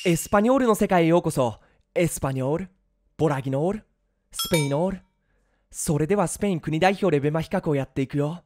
エスパニョールの世界へようこそ。エスパニョール、ボラギノール、スペイノール。それではスペイン国代表レベマ比較をやっていくよ。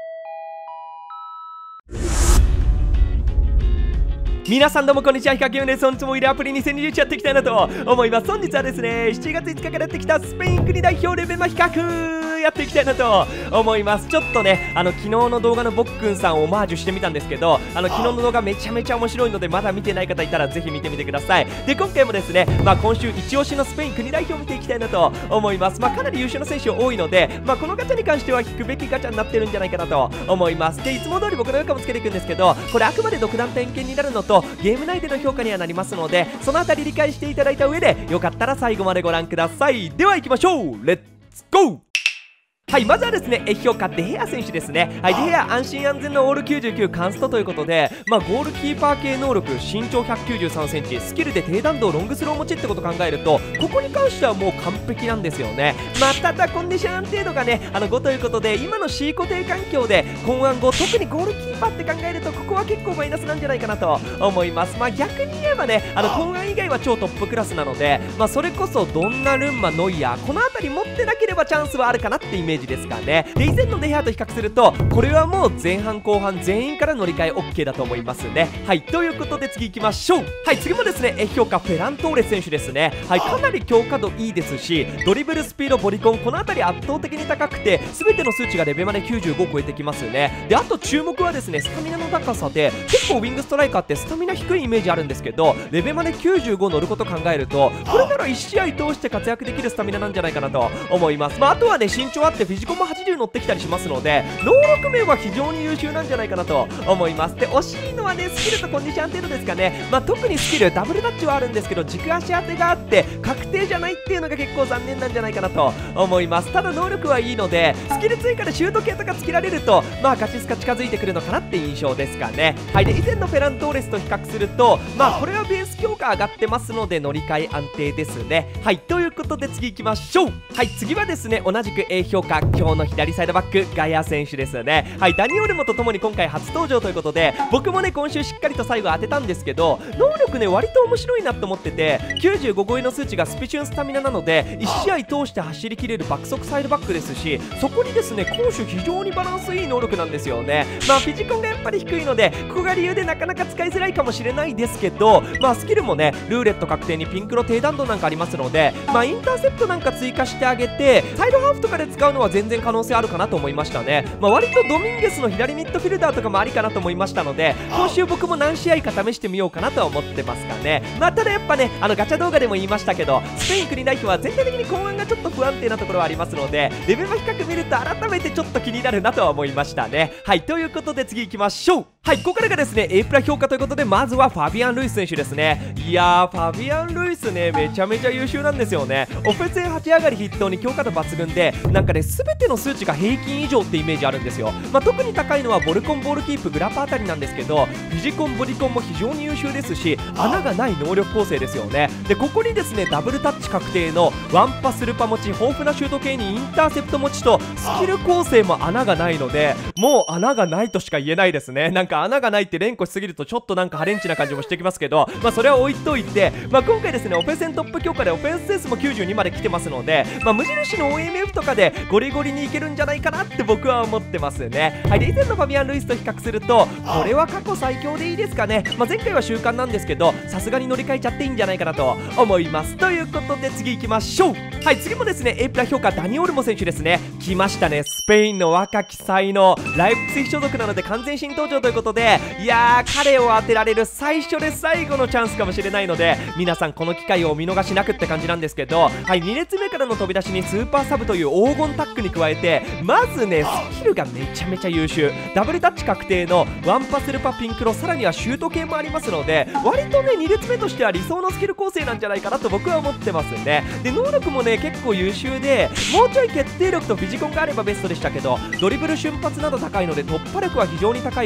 皆さんどうもこんにちは、ヒカキンです。本日もイラアプリ2021やっていきたいなと思います。本日はですね、7月5日からやってきたスペイン国代表レベマ比較やっていきたいなと思います。ちょっとね、昨日の動画のボックンさんをオマージュしてみたんですけど、昨日の動画めちゃめちゃ面白いので、まだ見てない方いたらぜひ見てみてください。で、今回もですね、今週一押しのスペイン国代表を見ていきたいなと思います。かなり優秀な選手多いので、このガチャに関しては引くべきガチャになってるんじゃないかなと思います。で、いつも通り僕の評価もつけていくんですけど、これあくまで独断点見になるのと、ゲーム内での評価にはなりますので、そのあたり理解していただいた上で、よかったら最後までご覧ください。では行きましょう。レッツゴー。はい、まずはですね、評価デヘア選手ですね。はい、デヘア安心安全のオール99カンストということで、ゴールキーパー系能力、身長193センチ、スキルで低弾道ロングスロー持ちってことを考えると、ここに関してはもう完璧なんですよね。ただコンディション安定度がね、5ということで、今の C 固定環境で今案後、特にゴールキーパーって考えると、ここは結構マイナスなんじゃないかなと思います。逆に言えばね、今案以外は超トップクラスなので、それこそドンナルンマ、ノイアー、この辺り持ってなければチャンスはあるかなってイメージですかね。で、以前のデヘアと比較すると、これはもう前半後半全員から乗り換え OK だと思いますね。はい、ということで次行きましょう。はい、次もですね、評価フェラントーレス選手ですね。はい、かなり強化度いいですし、ドリブルスピード、ボリコン、この辺り圧倒的に高くて、全ての数値がレベマで95超えてきますよね。で、あと注目はですね、スタミナの高さで、結構ウィングストライカーってスタミナ低いイメージあるんですけど、レベマで95乗ること考えると、これなら1試合通して活躍できるスタミナなんじゃないかなと思います。あとはね、身長あってフィジコンも80乗ってきたりしますので、能力面は非常に優秀なんじゃないかなと思います。で、惜しいのはね、スキルとコンディション程度ですかね。特にスキルダブルタッチはあるんですけど、軸足当てがあって確定じゃないっていうのが結構残念なんじゃないかなと思います。ただ能力はいいので、スキル追加でシュート系とかつけられると、ガチスカ近づいてくるのかなって印象ですかね。はい、で、以前のフェラントーレスと比較すると、これはベース強化上がってますので乗り換え安定ですね。はい、ということで次行きましょう。はい、次はですね、同じく評価、今日の左サイドバックガヤ選手ですね。はい、ダニオルモとともに今回初登場ということで、僕もね今週しっかりと最後当てたんですけど、能力ね割と面白いなと思ってて、95超えの数値がスピチュンスタミナなので、1試合通して走りきれる爆速サイドバックですし、そこにですね攻守非常にバランスいい能力なんですよね。フィジコンがやっぱり低いので、ここが理由でなかなか使いづらいかもしれないですけど、スキルもねルーレット確定にピンクの低弾道なんかありますので、インターセプトなんか追加してあげて、サイドハーフとかで使うのは全然可能性あるかなと思いましたね。割とドミンゲスの左ミッドフィルダーとかもありかなと思いましたので、今週僕も何試合か試してみようかなとは思ってますかね。ただやっぱね、ガチャ動画でも言いましたけど、スペイン国代表は全体的に後半がちょっと不安定なところはありますので、レベマ比較見ると改めてちょっと気になるなとは思いましたね。はい、ということで次行きましょう。はい、ここからがですね A プラ評価ということで、まずはファビアン・ルイス選手ですね。いやー、ファビアン・ルイスねめちゃめちゃ優秀なんですよね。オフェンス8上がり筆頭に強化度抜群で、なんかね全ての数値が平均以上ってイメージあるんですよ。特に高いのはボルコン、ボールキープ、グラパあたりなんですけど、フィジコン、ボリコンも非常に優秀ですし、穴がない能力構成ですよね。で、ここにですねダブルタッチ確定のワンパスルパ持ち、豊富なシュート系にインターセプト持ちと、スキル構成も穴がないので、もう穴がないとしか言えないですね。なんか穴がないって連呼しすぎるとちょっとなんかハレンチな感じもしてきますけど、それは置いといて、今回ですねオフェンストップ強化でオフェンスセンスも92まで来てますので、無印の OMF とかでゴリゴリにいけるんじゃないかなって僕は思ってますね。はい、で、以前のファビアン・ルイスと比較すると、これは過去最強でいいですかね。前回は習慣なんですけど、さすがに乗り換えちゃっていいんじゃないかなと思います。ということで次行きましょう。はい、次もですね A プラ評価ダニオルモ選手ですね。来ましたね、スペインの若き才能、ライプツィヒ所属なので完全新登場ということで、いやー彼を当てられる最初で最後のチャンスかもしれないので、皆さんこの機会をお見逃しなくって感じなんですけど、はい、2列目からの飛び出しにスーパーサブという黄金タックに加えて、まずねスキルがめちゃめちゃ優秀、ダブルタッチ確定のワンパスルパピンクロ、さらにはシュート系もありますので、割とね2列目としては理想のスキル構成なんじゃないかなと僕は思ってますね。で、能力もね結構優秀で、もうちょい決定力とフィジコンがあればベストでしたけど、ドリブル瞬発など高いので突破力は非常に高い上に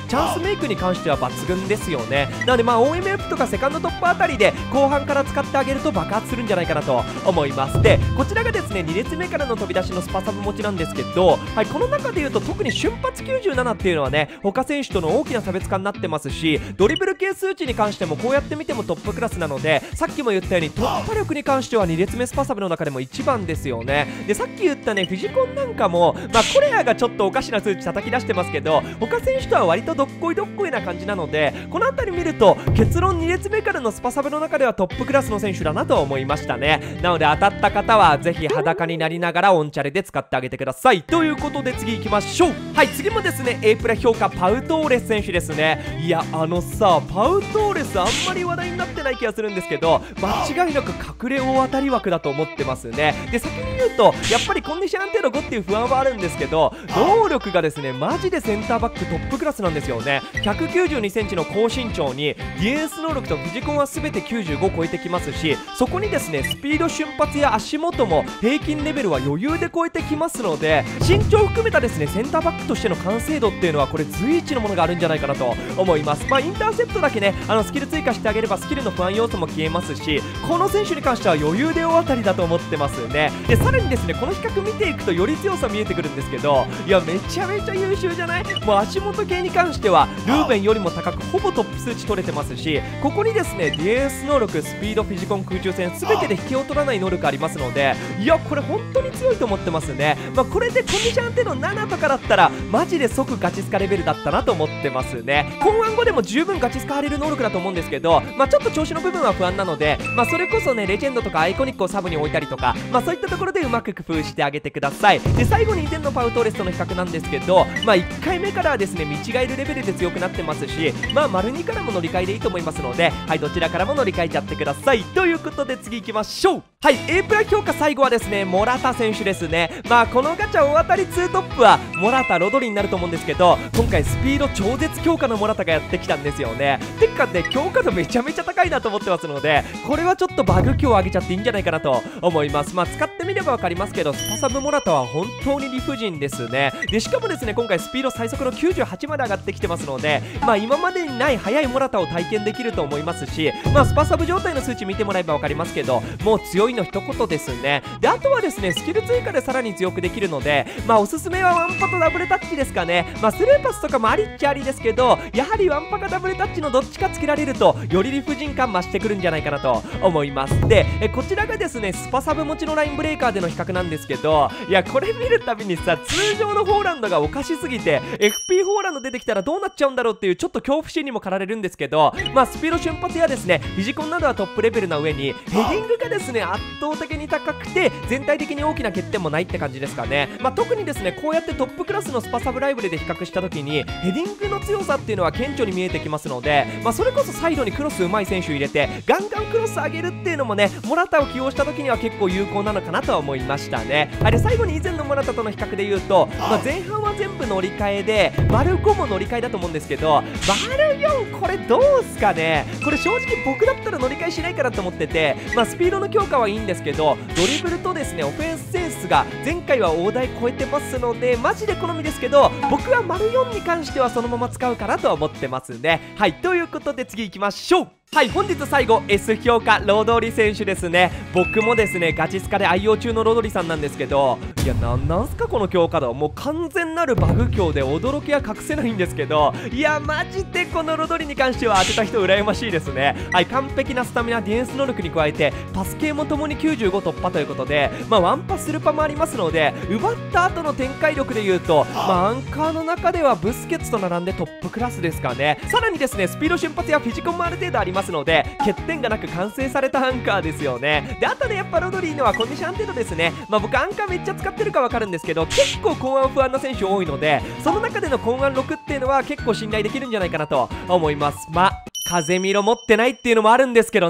チャンスメイクに関しては抜群ですよね。なのでOMF とかセカンドトップあたりで後半から使ってあげると爆発するんじゃないかなと思います。でこちらがですね2列目からの飛び出しのスパサブ持ちなんですけど、はい、この中でいうと特に瞬発97っていうのはね他選手との大きな差別化になってますし、ドリブル系数値に関してもこうやって見てもトップクラスなので、さっきも言ったように突破力に関しては2列目スパサブの中でも一番ですよね。でさっき言ったねフィジコンなんかもコレアがちょっとおかしな数値叩き出してますけど、他選手とは割とどっこいどっこいな感じなので、この辺り見ると結論2列目からのスパサブの中ではトップクラスの選手だなと思いましたね。なので当たった方はぜひ裸になりながらオンチャレで使ってあげてください。ということで次行きましょう。はい、次もですね A プラ評価パウトーレス選手ですね。いやパウトーレスあんまり話題になってない気がするんですけど、間違いなく隠れ大当たり枠だと思ってますね。で先に言うとやっぱりコンディション安定度5っていう不安はあるんですけど、能力がですねマジでセンターバックトップクラスなんですよね。192センチの高身長にディフェンス能力とフィジコンは全て95超えてきますし、そこにですねスピード瞬発や足元も平均レベルは余裕で超えてきますので、身長を含めたですねセンターバックとしての完成度っていうのはこれ随一のものがあるんじゃないかなと思います。インターセプトだけねスキル追加してあげればスキルの不安要素も消えますし、この選手に関しては余裕で大当たりだと思ってますね。でさらにですねこの比較見ていくとより強さ見えてくるんですけど、いやめちゃめちゃ優秀じゃない？もう足元系に関してはルーベンよりも高くほぼトップ数値取れてますし、ここにですねディフェンス能力、スピード、フィジコン、空中戦全てで引きを取らない能力ありますので、いやこれ本当に強いと思ってますね。これでコンディション安定の7とかだったらマジで即ガチスカレベルだったなと思ってますね。今腕後でも十分ガチスカ張れる能力だと思うんですけど、ちょっと調子の部分は不安なので、それこそねレジェンドとかアイコニックをサブに置いたりとか、そういったところでうまく工夫してあげてください。で最後に以前のパウトーレスとの比較なんですけど、1回目からはですね見違えるレベルで強くなってますし、丸2からも乗り換えでいいと思いますので、はい、どちらからも乗り換えちゃってください。ということで次行きましょう。はい、A プラ評価最後はですねモラタ選手ですね。このガチャ大当たり2トップはモラタ、ロドリになると思うんですけど、今回スピード超絶強化のモラタがやってきたんですよね。てかね強化度めちゃめちゃ高いなと思ってますので、これはちょっとバグ強上げちゃっていいんじゃないかなと思います。使ってみれば分かりますけど、スパサブモラタは本当に理不尽ですね。でしかもですね今回スピード最速の98まで上がってきてますので、今までにない速いモラタを体験できると思いますし、スパサブ状態の数値見てもらえば分かりますけど、もう強いの一言ですね。であとはですねスキル追加でさらに強くできるので、おすすめはワンパとダブルタッチですかね。スルーパスとかもありっちゃありですけど、やはりワンパかダブルタッチのどっちかつけられるとより理不尽感増してくるんじゃないかなと思います。でこちらがですねスパサブ持ちのラインブレーカーでの比較なんですけど、いやこれ見るたびにさ通常のホーランドがおかしすぎて FP ホーランド出てきたらどうなっちゃうんだろうっていうちょっと恐怖心にも駆られるんですけど、スピード瞬発やですねフィジコンなどはトップレベルな上にヘディングがですね圧倒的に高くて全体的に大きな欠点もないって感じですかね。特にですねこうやってトップクラスのスパサブライブルで比較した時にヘディングの強さっていうのは顕著に見えてきますので、それこそサイドにクロス上手い選手入れてガンガンクロス上げるっていうのもねモラタを起用した時には結構有効なのかなとは思いましたね。で最後に以前のモラタとの比較で言うと、前半は全部乗り換えで丸5も乗り換えだと思うんですけど、丸4これどうすかね。これ正直僕だったら乗り換えしないかなと思ってて、スピードの強化はいいんですけど、ドリブルとですねオフェンスセンスが前回は大台超えてますのでマジで好みですけど、僕は丸4に関してはそのまま使うかなとは思ってますね。はい、ということで次行きましょう。はい、本日最後 S 評価ロドリ選手ですね。僕もですねガチスカで愛用中のロドリさんなんですけど、いやなんすかこの強化度、もう完全なるバグ強で驚きは隠せないんですけど、いやマジでこのロドリに関しては当てた人羨ましいですね。はい、完璧なスタミナ、ディフェンス能力に加えてパス系もともに95突破ということで、ワンパスルパもありますので、奪った後の展開力でいうと、アンカーの中ではブスケツと並んでトップクラスですかね。さらにですねスピード瞬発やフィジコンもある程度ありますので欠点がなく完成されたアンカーですよね。であとねやっぱロドリーのはコンディション安定度ですね。僕アンカーめっちゃ使ってるか分かるんですけど、結構後腕不安な選手多いので、その中での後腕6っていうのは結構信頼できるんじゃないかなと思います。風見ろ持ってないっていうのもあるんですけどね。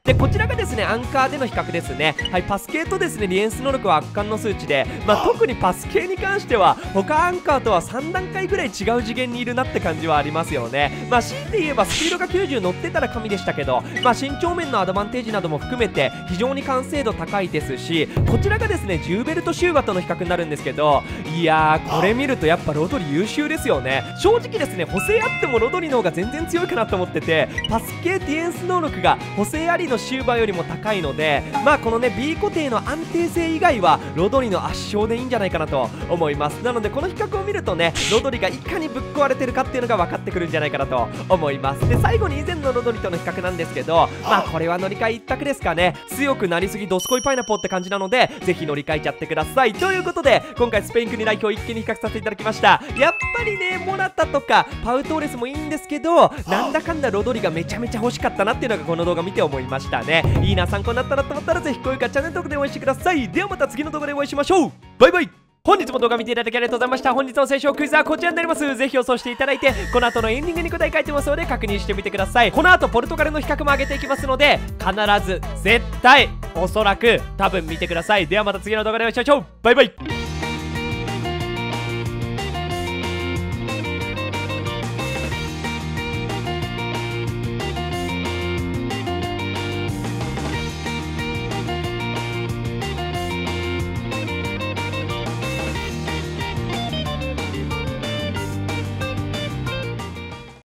でこちらがですねアンカーでの比較ですね。はい、パス系とですねディフェンス能力は圧巻の数値で、特にパス系に関しては他アンカーとは3段階ぐらい違う次元にいるなって感じはありますよね。強いて言えばスピードが90乗ってたら神でしたけど、身長面のアドバンテージなども含めて非常に完成度高いですし、こちらがですねジューベルト・シューバとの比較になるんですけど、いやーこれ見るとやっぱロドリ優秀ですよね。正直ですね補正あってもロドリの方が全然強いかなと思ってて、パス系ディフェンス能力が補正ありのシューバーよりも高いので、このね B 固定の安定性以外はロドリの圧勝でいいんじゃないかなと思います。なのでこの比較を見るとねロドリがいかにぶっ壊れてるかっていうのが分かってくるんじゃないかなと思います。で最後に以前のロドリとの比較なんですけど、これは乗り換え一択ですかね。強くなりすぎドスコイパイナポーって感じなのでぜひ乗り換えちゃってください。ということで今回スペイン国代表一気に比較させていただきました。やっぱりねモラタとかパウトーレスもいいんですけど、なんだかんだロドリがめちゃめちゃ欲しかったなっていうのがこの動画見て思いましたね。いいな、参考になったなと思ったらぜひ高評価チャンネル登録で応援してください。ではまた次の動画でお会いしましょう。バイバイ。本日も動画見ていただきありがとうございました。本日の聖書クイズはこちらになります。ぜひ予想していただいてこの後のエンディングに答え書いてますので確認してみてください。この後ポルトガルの比較も上げていきますので必ず絶対おそらく多分見てください。ではまた次の動画でお会いしましょう。バイバイ。